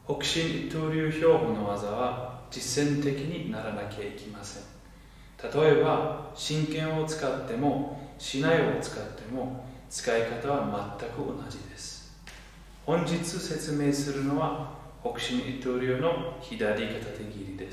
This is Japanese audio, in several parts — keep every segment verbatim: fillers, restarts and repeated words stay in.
北進一刀流標語の技は実践的にならなきゃいけません。例えば、真剣を使っても、しないを使っても、使い方は全く同じです。本日説明するのは、北進一刀流の左片手切りです。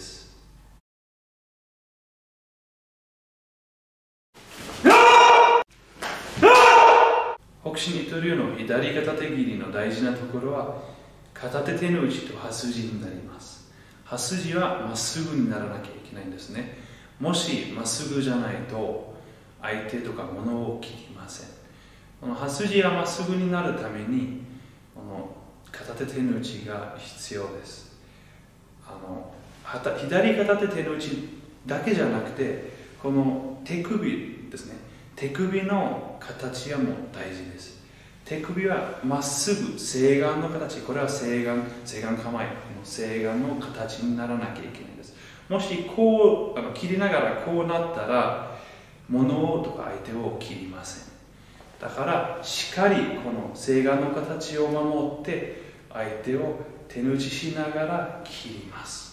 北進一刀流の左片手切りの大事なところは、片手手の内と刃筋になります。刃筋はまっすぐにならなきゃいけないんですね。もしまっすぐじゃないと、相手とか物を切りません。この刃筋がまっすぐになるために、この片手手の内が必要です。あの左片手手の内だけじゃなくて、この手首ですね。手首の形がもう大事です。手首はまっすぐ、正眼の形、これは正眼、正眼構え、正眼の形にならなきゃいけないです。もしこうあの切りながらこうなったら、物とか相手を切りません。だからしっかりこの正眼の形を守って、相手を手打ちしながら切ります。